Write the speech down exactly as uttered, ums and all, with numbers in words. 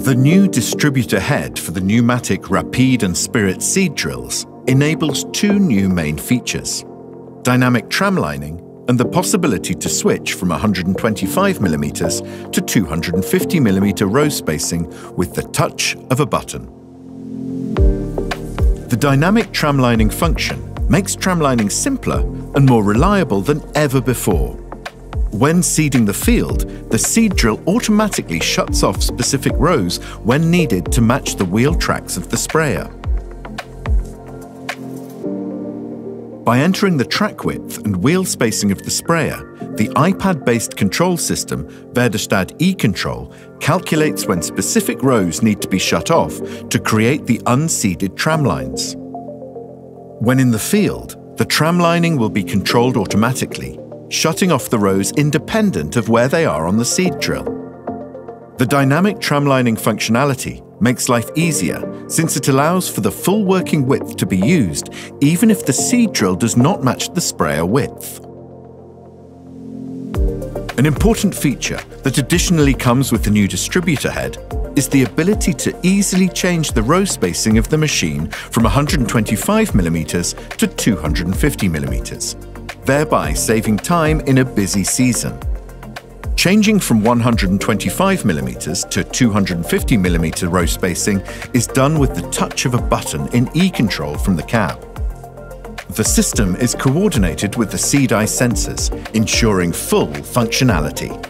The new distributor head for the pneumatic Rapide and Spirit seed drills enables two new main features: dynamic tramlining and the possibility to switch from one hundred twenty-five millimeters to two hundred fifty millimeter row spacing with the touch of a button. The dynamic tramlining function makes tramlining simpler and more reliable than ever before. When seeding the field, the seed drill automatically shuts off specific rows when needed to match the wheel tracks of the sprayer. By entering the track width and wheel spacing of the sprayer, the iPad-based control system, Väderstad e-Control, calculates when specific rows need to be shut off to create the unseeded tramlines. When in the field, the tramlining will be controlled automatically, shutting off the rows independent of where they are on the seed drill. The dynamic tramlining functionality makes life easier since it allows for the full working width to be used even if the seed drill does not match the sprayer width. An important feature that additionally comes with the new distributor head is the ability to easily change the row spacing of the machine from one hundred twenty-five millimeters to two hundred fifty millimeters, thereby saving time in a busy season. Changing from one hundred twenty-five millimeters to two hundred fifty millimeter row spacing is done with the touch of a button in e-Control from the cab. The system is coordinated with the seed eye sensors, ensuring full functionality.